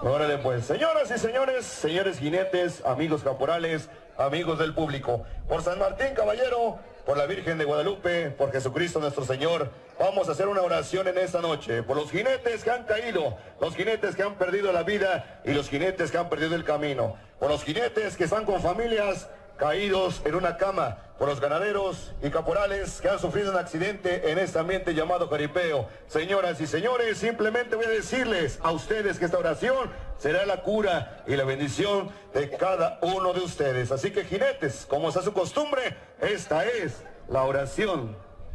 Órale pues, señoras y señores, señores jinetes, amigos caporales, amigos del público, por San Martín Caballero, por la Virgen de Guadalupe, por Jesucristo nuestro Señor, vamos a hacer una oración en esta noche, por los jinetes que han caído, los jinetes que han perdido la vida y los jinetes que han perdido el camino, por los jinetes que están con familias caídos en una cama, por los ganaderos y caporales que han sufrido un accidente en este ambiente llamado jaripeo. Señoras y señores, simplemente voy a decirles a ustedes que esta oración será la cura y la bendición de cada uno de ustedes. Así que jinetes, como es a su costumbre, esta es la oración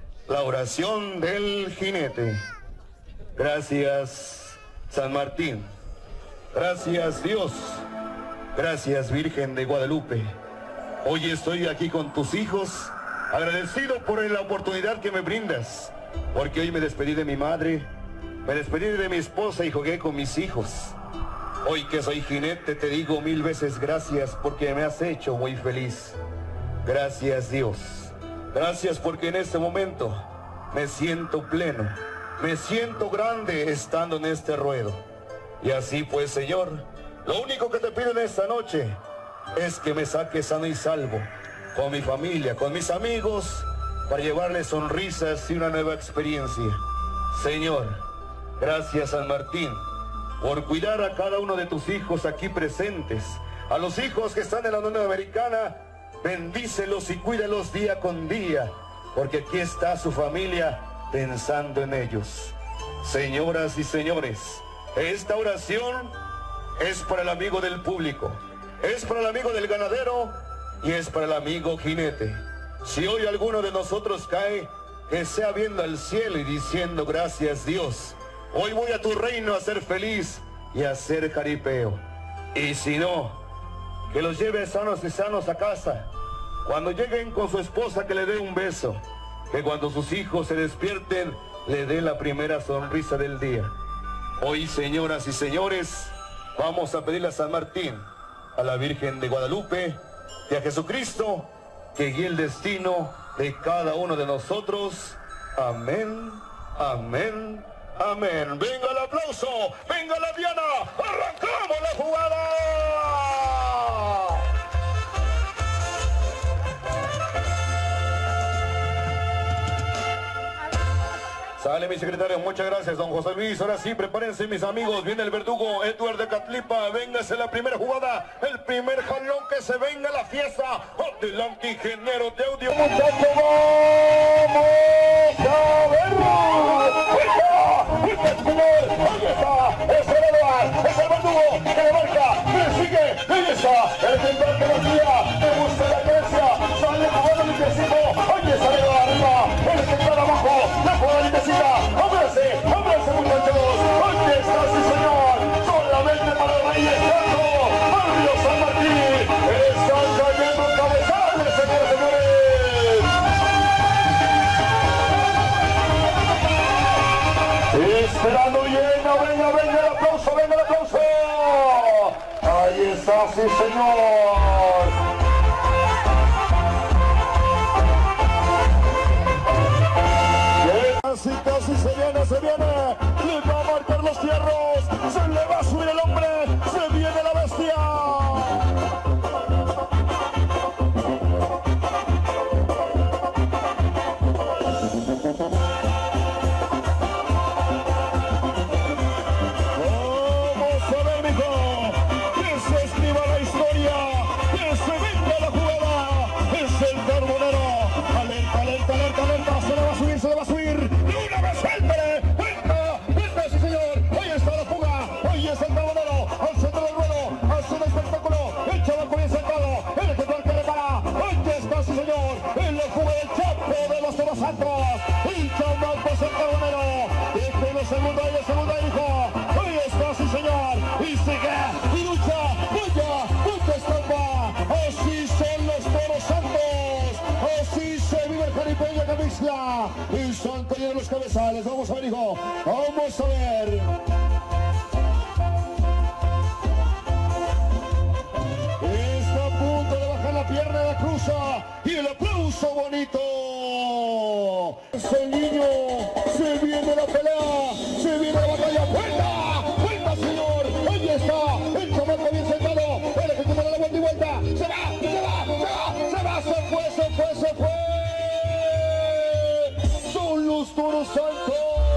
del jinete. Gracias, San Martín. Gracias, Dios. Gracias, Virgen de Guadalupe. Hoy estoy aquí con tus hijos, agradecido por la oportunidad que me brindas, porque hoy me despedí de mi madre, me despedí de mi esposa y jugué con mis hijos. Hoy que soy jinete te digo 1000 veces gracias porque me has hecho muy feliz. Gracias, Dios. Gracias porque en este momento me siento pleno, me siento grande estando en este ruedo. Y así pues, Señor, lo único que te pido en esta noche es que me saques sano y salvo, con mi familia, con mis amigos, para llevarles sonrisas y una nueva experiencia. Señor, gracias San Martín, por cuidar a cada uno de tus hijos aquí presentes. A los hijos que están en la Unión Americana, bendícelos y cuídalos día con día, porque aquí está su familia pensando en ellos. Señoras y señores, esta oración es para el amigo del público, es para el amigo del ganadero y es para el amigo jinete. Si hoy alguno de nosotros cae, que sea viendo al cielo y diciendo gracias Dios, hoy voy a tu reino a ser feliz y a hacer jaripeo. Y si no, que los lleve sanos y sanos a casa. Cuando lleguen con su esposa, que le dé un beso, que cuando sus hijos se despierten le dé la primera sonrisa del día. Hoy, señoras y señores, vamos a pedirle a San Martín, a la Virgen de Guadalupe y a Jesucristo que guíe el destino de cada uno de nosotros. Amén, amén, amén. Venga el aplauso, venga la diana, arrancamos la jugada. Sale mi secretario, muchas gracias, don José Luis. Ahora sí, prepárense mis amigos, viene el verdugo Edward de Catlipa. Véngase la primera jugada, el primer jalón, que se venga la fiesta. Adelante, ingeniero de audio. Muchachos, vamos a verlo. Ahí está, es el Edward, es el verdugo que le marca, le sigue, ahí está, el central que lo guía, me gusta la creencia, sale jugando el intensito, ahí está el Edward arriba, el central abajo, la jugada intensita. ¡Ábrase! ¡Ábrase, muchachos! ¡Aquí está, sí, señor! Solamente para el Rey Estando, Barrio San Martín. Están cayendo cabezales, señores, señores. Esperando lleno, venga, venga el aplauso, venga el aplauso. Ahí está, sí, señor. Casi se viene, le va a marcar los fierros, se le va a subir el hombre, se viene la bestia. Vamos a ver, mijo, que se escriba la historia, que se venga la jugada, es el carbonero, alerta, alerta, alerta, alerta, se le va a subir, se le va a subir. Y son cayendo los cabezales. Vamos a ver, hijo. Vamos a ver. Está a punto de bajar la pierna de la cruza. Y el aplauso bonito. Es el niño. Se viene la pelea. Se viene la batalla. ¡Vuelta! ¡Vuelta, señor! Ahí está. el chamaco bien sentado, el ejecutivo de la vuelta y vuelta, se fue, son los Toros Santos.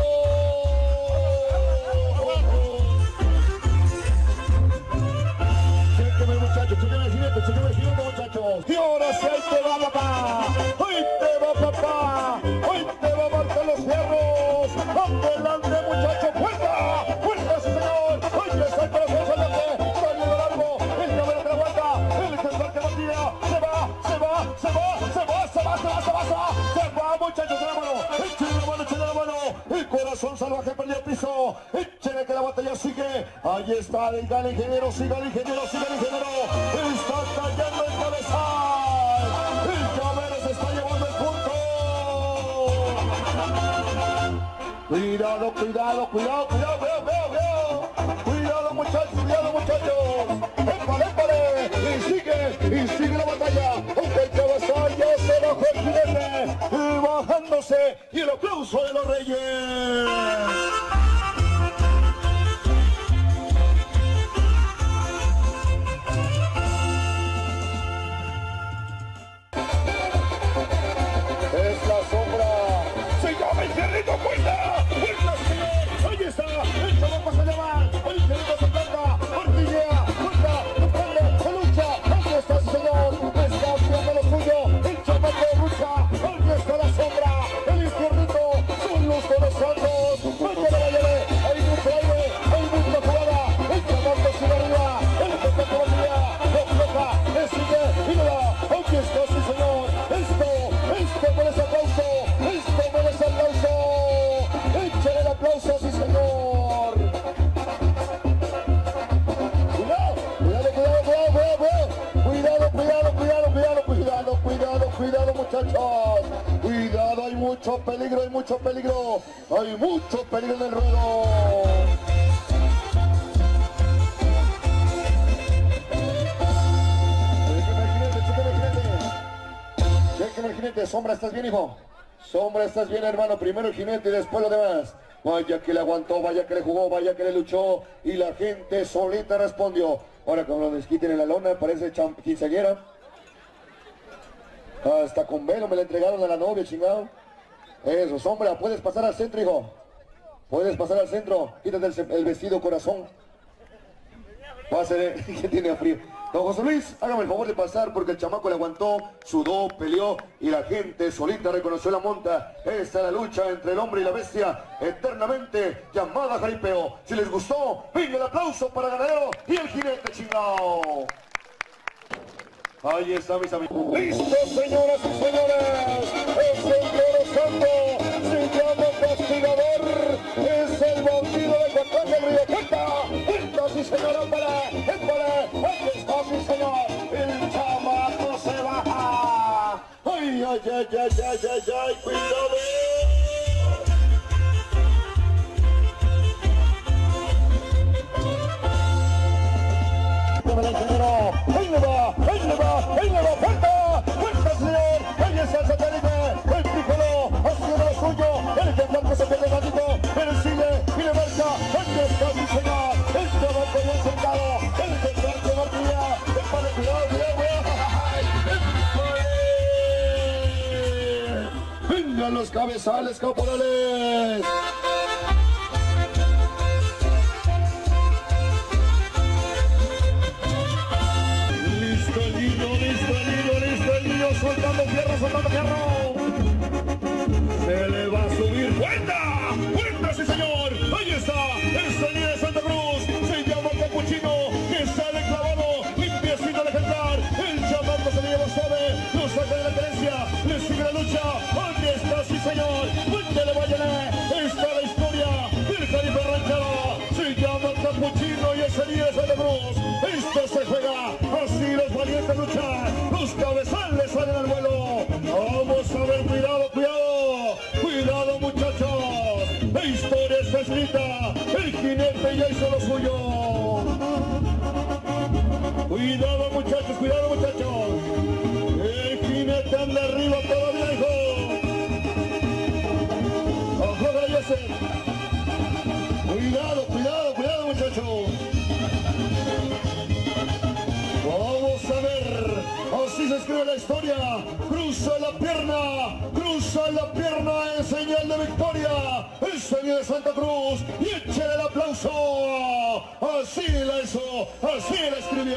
Chéqueme muchachos, chéqueme el jinete muchachos. Y ahora sí, ahí te va papá, ahí te va papá, ahí te va a marcar los fierros. Adelante muchachos, fuerza sí señor. Ahí está el corazón salvaje, saliendo largo, el cabello que la vuelta, el central que batía, se va muchachos, de la mano, échale la mano, el corazón salvaje perdió el piso, échale que la batalla sigue, ahí está, siga el ingeniero, está cayendo el cabezal, el cabello se está llevando el punto. Cuidado muchachos, épale, y sigue la batalla, aunque el cabezal ya se bajó el jinete, y bajándose, y el aplauso de los Reyes. Es la sombra, se llama el Fierrito, fuerza señor, ahí está, el chamaco se llama, el Fierrito se planta, orquillea, fuerza, se lucha, ahí está sí señor, está haciendo lo suyo, el chamaco lucha, ahí está la sombra, el Fierrito, son los Toros Santos, hay mucho aire, hay mucha jugada, el chamaco sigue arriba, el chamaco batía, no floja, le sigue, y le da, ahí está sí señor, esto merece aplauso, échale el aplauso, sí señor. Cuidado muchachos, cuidado, hay mucho peligro en el ruedo. Chéqueme el jinete, Sombra, ¿estás bien, hijo? Sombra, ¿estás bien, hermano? Primero el jinete y después lo demás. Vaya que le aguantó, vaya que le jugó, vaya que le luchó y la gente solita respondió. Ahora como lo desquiten en la lona, parece quinceañera. Hasta con velo me la entregaron a la novia, chingado. Eso, Sombra, puedes pasar al centro, hijo. Puedes pasar al centro, quítate el vestido, corazón. Pásale, que tiene frío. Don José Luis, hágame el favor de pasar porque el chamaco le aguantó, sudó, peleó y la gente solita reconoció la monta. Esta es la lucha entre el hombre y la bestia, eternamente llamada jaripeo. Si les gustó, venga el aplauso para Ganadero y el jinete chingao. Ahí está, mis amigos. ¡Listo, señoras y señores! Es el Toro Santo, se llama Castigador, es el bandido de Cotlán del Río. ¡Cuenta, sí señor! ¡Épale! ¡Ahí está, sí señor! ¡El chamaco se baja! ¡Ay, cuidado! Ahí le va, fuerza señor, ahí está el satélite, el trípolo, haciendo lo suyo, el que se pierde gatito, pero sigue y le marcha, ahí está sí señor, el chamaco bien sentado, el que martilla, el cuidado, vengan los cabezales caporales. Soltando fierro, se le va a subir, ¡fuerza, sí señor! Ahí está, el líder de Santa Cruz, se llama Capuchino, que sale clavado, limpiecito de ejemplar, el chamaco se le lleva suave, lo saca de la carencia, le sigue la lucha, ahí está, sí señor, cuéntele, váyale, está la historia del Caribe Ranchero, se llama Capuchino y es el líder de Santa Cruz, esto se juega, así los valientes luchan, los cabezales salen al vuelo. Vamos a ver, cuidado muchachos, la historia está escrita, el jinete ya hizo lo suyo. Cuidado muchachos, el jinete anda arriba todavía, hijo. Ojalá ya se. Cuidado muchachos. se escribe la historia. Cruza la pierna en señal de victoria. El sueño de Santa Cruz y échale el aplauso. Así la hizo, así la escribió.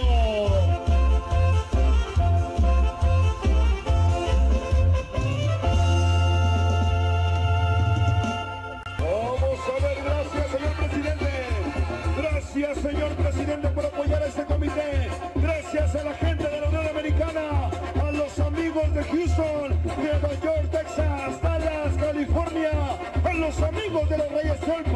Gracias, señor presidente, por apoyar a este comité. Gracias a la gente de la Unión Americana, a los amigos de Houston, Nueva York, Texas, Dallas, California, a los amigos de los Reyes Tolpo.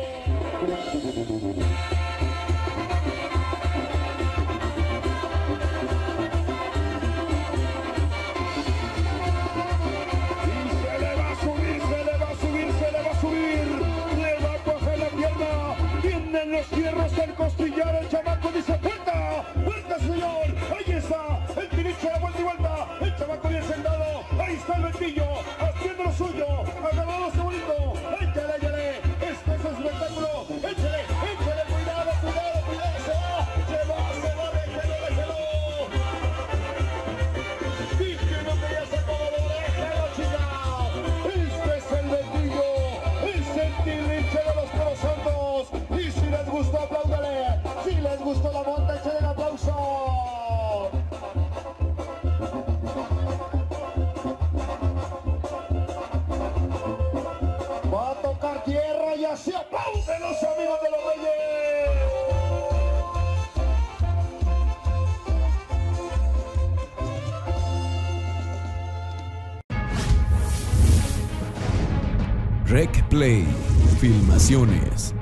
Los fierros del costillar, el chamaco dice puerta, puerta señor, ahí está, el tiricho de vuelta y vuelta, el chamaco bien sentado, ahí está el ventillo, haciendo lo suyo, agarrado este bonito, échale, este es espectáculo, échale, cuidado, se va, déjelo, dije no que ya se acabó de déjalo, chica, este es el ventillo, es el tiricho de los Toros Santos. Si les gustó, apláudale. Si les gustó la monta, échale el aplauso. Va a tocar tierra y así aplauden los amigos de los Rec Play Filmaciones.